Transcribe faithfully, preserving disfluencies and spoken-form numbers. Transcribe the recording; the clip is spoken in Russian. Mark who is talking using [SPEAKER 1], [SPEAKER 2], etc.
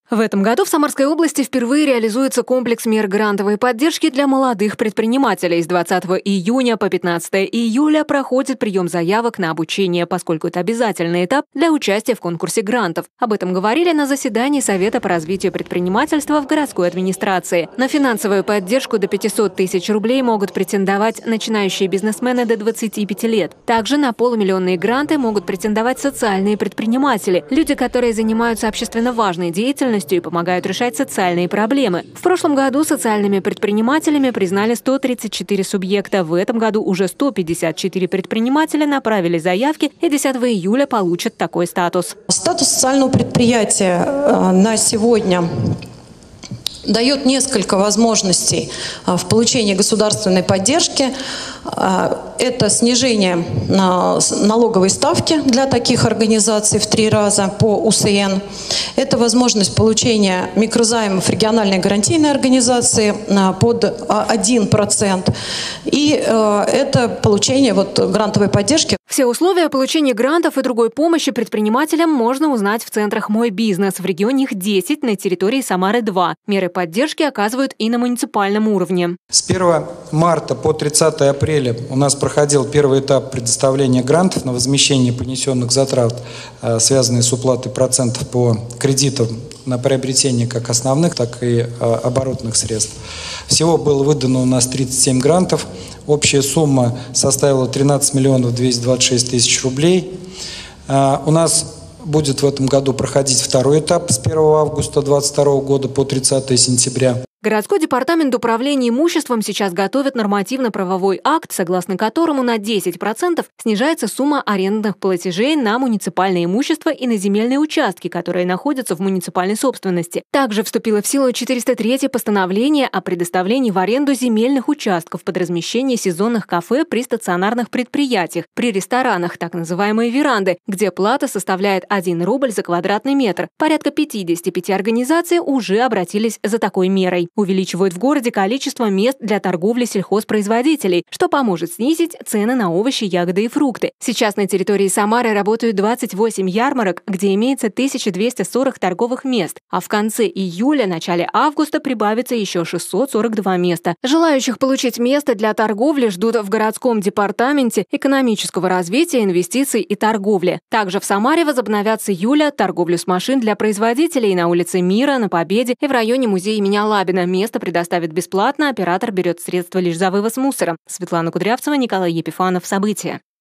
[SPEAKER 1] В этом году в Самарской области впервые реализуется комплекс мер грантовой поддержки для молодых предпринимателей. С двадцатого июня по пятнадцатое июля проходит прием заявок на обучение, поскольку это обязательный этап для участия в конкурсе грантов. Об этом говорили на заседании Совета по развитию предпринимательства в городской администрации. На финансовую поддержку до пятисот тысяч рублей могут претендовать начинающие бизнесмены до двадцати пяти лет. Также на полумиллионные гранты могут претендовать социальные предприниматели, люди, которые занимаются общественно важной деятельностью и помогают решать социальные проблемы. В прошлом году социальными предпринимателями признали сто тридцать четыре субъекта. В этом году уже сто пятьдесят четыре предпринимателя направили заявки и десятого июля получат такой статус.
[SPEAKER 2] Статус социального предприятия на сегодня дает несколько возможностей в получении государственной поддержки. Это снижение налоговой ставки для таких организаций в три раза по У С Н. Это возможность получения микрозаймов региональной гарантийной организации под один процент. И это получение вот грантовой поддержки.
[SPEAKER 1] Все условия получения грантов и другой помощи предпринимателям можно узнать в центрах «Мой бизнес». В регионе их десять, на территории Самары два. Меры поддержки оказывают и на муниципальном уровне.
[SPEAKER 3] С первого марта по тридцатое апреля у нас проходил первый этап предоставления грантов на возмещение понесенных затрат, связанные с уплатой процентов по кредитам на приобретение как основных, так и оборотных средств. Всего было выдано у нас тридцать семь грантов. Общая сумма составила тринадцать миллионов двести двадцать шесть тысяч рублей. У нас будет в этом году проходить второй этап с первого августа две тысячи двадцать второго года по тридцатое сентября.
[SPEAKER 1] Городской департамент управления имуществом сейчас готовит нормативно-правовой акт, согласно которому на десять процентов снижается сумма арендных платежей на муниципальное имущество и на земельные участки, которые находятся в муниципальной собственности. Также вступило в силу четыреста третье постановление о предоставлении в аренду земельных участков под размещение сезонных кафе при стационарных предприятиях, при ресторанах, так называемые веранды, где плата составляет один рубль за квадратный метр. Порядка пятьдесят пять организаций уже обратились за такой мерой. Увеличивают в городе количество мест для торговли сельхозпроизводителей, что поможет снизить цены на овощи, ягоды и фрукты. Сейчас на территории Самары работают двадцать восемь ярмарок, где имеется тысяча двести сорок торговых мест, а в конце июля, начале августа прибавится еще шестьсот сорок два места. Желающих получить место для торговли ждут в городском департаменте экономического развития, инвестиций и торговли. Также в Самаре возобновят с июля торговлю с машин для производителей на улице Мира, на Победе и в районе музея имени Лабина. Место предоставит бесплатно, оператор берет средства лишь за вывоз мусора. Светлана Кудрявцева, Николай Епифанов. События.